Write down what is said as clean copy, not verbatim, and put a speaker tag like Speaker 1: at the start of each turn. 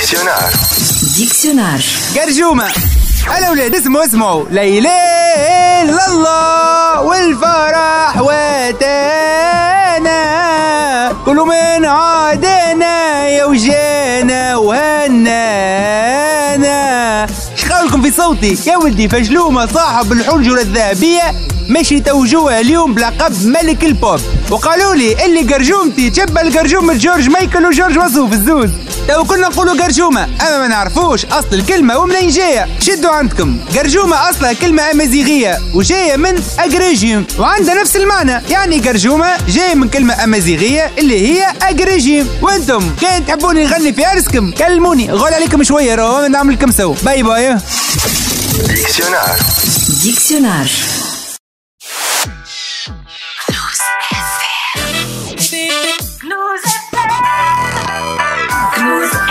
Speaker 1: ديكسيونار
Speaker 2: قرجومة. الأولاد اسمعوا لا إله إلا الله والفرح واتانا كل من عادنا يا وجانا وهنانا. شقولكم في صوتي يا ولدي؟ فجلومة صاحب الحنجرة الذهبية ماشي توجوها اليوم بلقب ملك البوب، وقالوا لي اللي قرجومتي تشبه القرجومة جورج مايكل وجورج وسوف الزوز. تو كنا نقولوا قرجومة اما ما نعرفوش اصل الكلمة ومنين جاية. شدوا عندكم، قرجومة اصلها كلمة امازيغية وجاية من اجريجيوم وعندها نفس المعنى، يعني قرجومة جاية من كلمة امازيغية اللي هي اجريجيوم. وانتم كان تحبوني نغني في عرسكم كلموني غول عليكم شوية راهو نعمل لكم سوا. باي باي.
Speaker 1: ديكسيونار Close